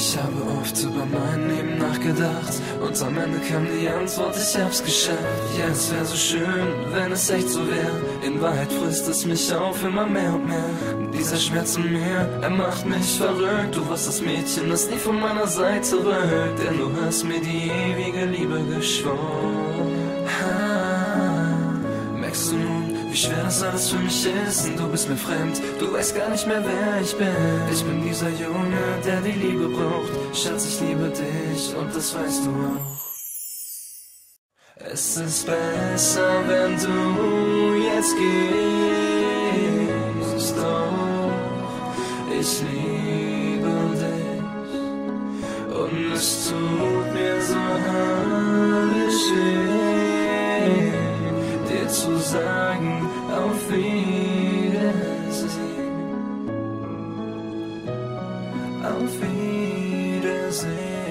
Ich habe oft über mein Leben nachgedacht und am Ende kam die Antwort, ich hab's geschafft. Ja, es wär so schön, wenn es echt so wär. In Wahrheit frisst es mich auf immer mehr und mehr. Dieser Schmerz in mir, er macht mich verrückt. Du warst das Mädchen, das nie von meiner Seite rückt, denn du hast mir die ewige Liebe geschworen. Merkst du nun, wie schwer das alles für mich ist? Und du bist mir fremd, du weißt gar nicht mehr, wer ich bin. Ich bin dieser Junge, der die Liebe braucht. Schatz, ich liebe dich und das weißt du auch. Es ist besser, wenn du jetzt gehst, doch ich liebe dich. Und es tut mir so höllisch weh, dir zu sagen, auf Wiedersehen, auf Wiedersehen.